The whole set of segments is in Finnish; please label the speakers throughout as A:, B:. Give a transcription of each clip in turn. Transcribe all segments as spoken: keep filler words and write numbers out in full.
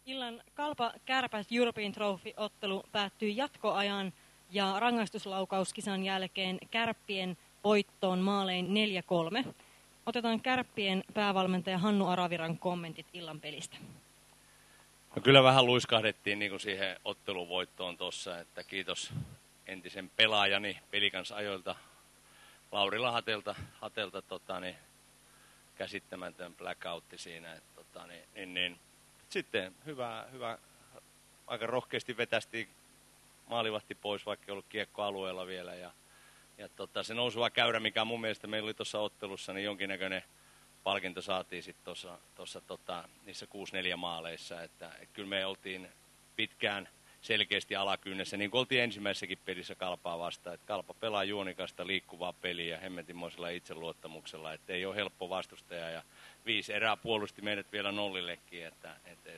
A: Illan Kalpa Kärpät European Trophy-ottelu päättyi jatkoajan ja rangaistuslaukauskisan jälkeen Kärppien voittoon maalein neljä kolme. Otetaan Kärppien päävalmentaja Hannu Araviran kommentit illan pelistä.
B: No kyllä vähän luiskahdettiin niin kuin siihen otteluvoittoon tuossa, että kiitos entisen pelaajani Pelikans ajoilta Laurila Hatelta, Hatelta tota, niin, käsittämätön blackoutti siinä. Että, tota, niin, niin, niin. Sitten hyvä, hyvä, aika rohkeasti vetästiin maalivahti pois, vaikka ei ollut kiekko alueella vielä. Ja, ja tota, se nousuva käyrä, mikä mun mielestä meillä oli tuossa ottelussa, niin jonkinnäköinen palkinto saatiin sitten tuossa, tuossa tota, niissä kuusi neljä maaleissa. Että, et kyllä me oltiin pitkään selkeästi alakynnessä, niin kuin oltiin ensimmäisessäkin pelissä Kalpaa vastaan. Että Kalpa pelaa juonikasta liikkuvaa peliä hemmetimoisella itseluottamuksella, että ei ole helppo vastustaja. Ja viisi erää puolusti meidät vielä nollillekin. Että, et, et.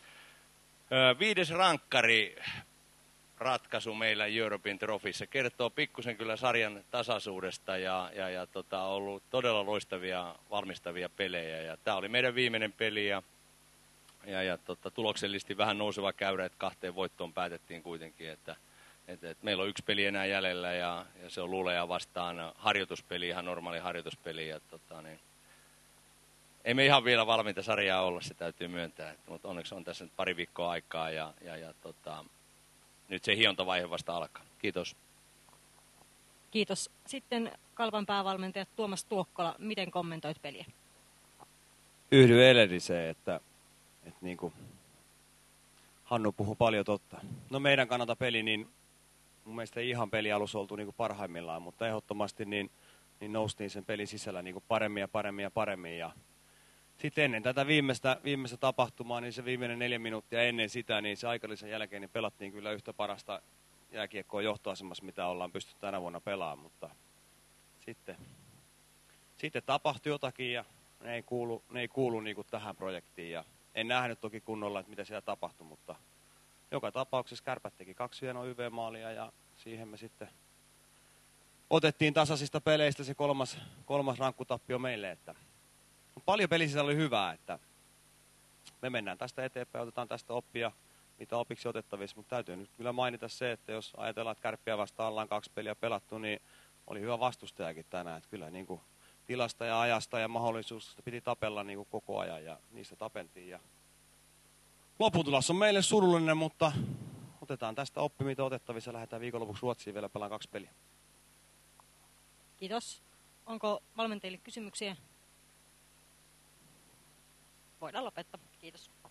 B: Öö, viides rankkari ratkaisu meillä European Trophyssa kertoo pikkusen kyllä sarjan tasaisuudesta ja, ja, ja tota, ollut todella loistavia valmistavia pelejä. Ja tämä oli meidän viimeinen peli ja, ja, ja tota, tuloksellisesti vähän nouseva käyrä, että kahteen voittoon päätettiin kuitenkin, että et, et meillä on yksi peli enää jäljellä ja, ja se on Luleja vastaan harjoituspeli, ihan normaali harjoituspeli. Ja, tota, niin, ei me ihan vielä valmiita sarjaa olla, se täytyy myöntää, että, mutta onneksi on tässä nyt pari viikkoa aikaa ja, ja, ja tota, nyt se hiontavaihe vasta alkaa. Kiitos.
A: Kiitos. Sitten Kalpan päävalmentaja Tuomas Tuokkola, miten kommentoit peliä?
C: Yhdyn Elediseen, että, että niin kuin Hannu puhui paljon totta. No meidän kannalta peli, niin mun mielestä ei ihan peli alussa oltu niin kuin parhaimmillaan, mutta ehdottomasti niin, niin noustiin sen pelin sisällä niin kuin paremmin ja paremmin ja paremmin. Ja sitten ennen tätä viimeistä, viimeistä tapahtumaa, niin se viimeinen neljä minuuttia ennen sitä, niin se aikalisen jälkeen niin pelattiin kyllä yhtä parasta jääkiekkoa johtoasemassa, mitä ollaan pystytty tänä vuonna pelaamaan, mutta sitten, sitten tapahtui jotakin ja ne ei kuulu, ne ei kuulu niin kuin tähän projektiin. Ja en nähnyt toki kunnolla, että mitä siellä tapahtui, mutta joka tapauksessa Kärpät teki kaksi hienoa Y V-maalia ja siihen me sitten otettiin tasaisista peleistä se kolmas, kolmas rankkutappio meille, että paljon pelisissä oli hyvää, että me mennään tästä eteenpäin, otetaan tästä oppia, mitä opiksi otettavissa, mutta täytyy nyt kyllä mainita se, että jos ajatellaan, että Kärppiä vastaan ollaan kaksi peliä pelattu, niin oli hyvä vastustajakin tänään, että kyllä niin kuin tilasta ja ajasta ja mahdollisuuksista piti tapella niin kuin koko ajan ja niistä tapeltiin. Ja lopputulos on meille surullinen, mutta otetaan tästä oppi, mitä otettavissa ja lähdetään viikonlopuksi Ruotsiin vielä pelaan kaksi peliä.
A: Kiitos. Onko valmentajille kysymyksiä? Voidaan lopettaa. Kiitos.